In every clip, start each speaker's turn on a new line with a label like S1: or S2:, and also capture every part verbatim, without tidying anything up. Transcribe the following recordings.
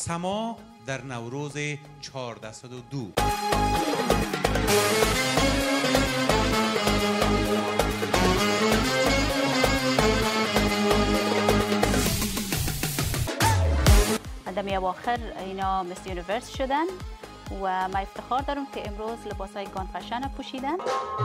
S1: سما در نوروز چهارصد و دو.
S2: دمی اواخر اینا مس یونیورس شدن و من افتخار دارم که امروز لباسای گان فشن پوشیدن.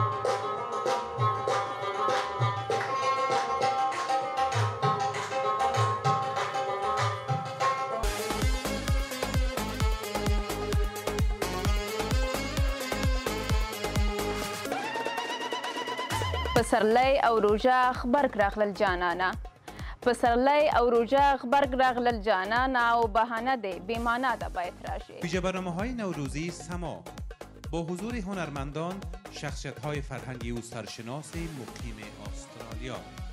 S3: پسرلی او روجاخ برگ رغل جانانا پسرلی او روجاخ برگ رغل جانانا و بهانه دی بیمانه دا باید راشی.
S1: ویژه برنامه‌های نوروزی سما با حضور هنرمندان، شخصیت‌های فرهنگی و سرشناس مقیم استرالیا.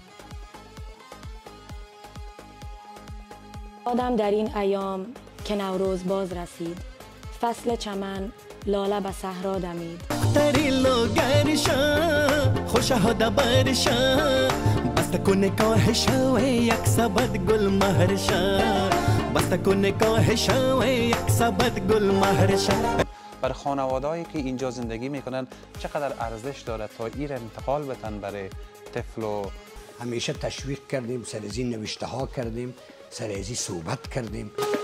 S4: آدم در این ایام که نوروز باز رسید، فصل چمن لاله به صحرا دمید.
S5: تریلو گرشا خوشهادا برشا بسته کنه کاهشا و یک سبد گل مهرشا بسته کنه کاهشا و یک سبد گل مهرشا.
S6: برای خانوادهایی که اینجا زندگی میکنن چقدر ارزش داره تا ایر انتقال بتن برای طفل. و
S7: همیشه تشویق کردیم، سر از این نوشته ها کردیم، سر از این صحبت کردیم.